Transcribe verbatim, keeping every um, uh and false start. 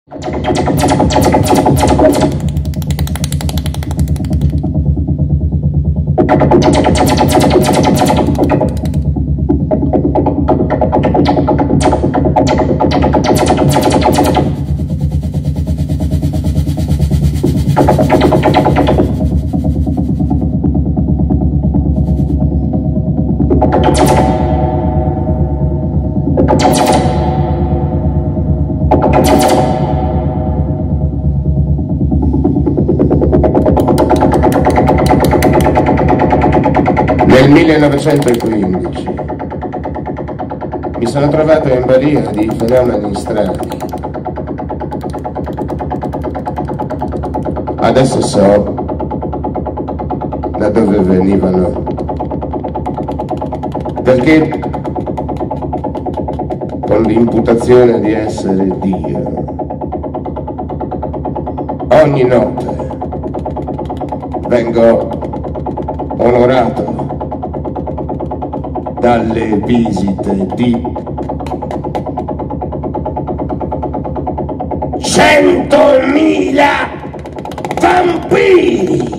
Nel millenovecentoquindici mi sono trovato in balia di fenomeni strani. Adesso so da dove venivano, perché con l'imputazione di essere Dio, ogni notte vengo onorato dalle visite di centomila vampiri.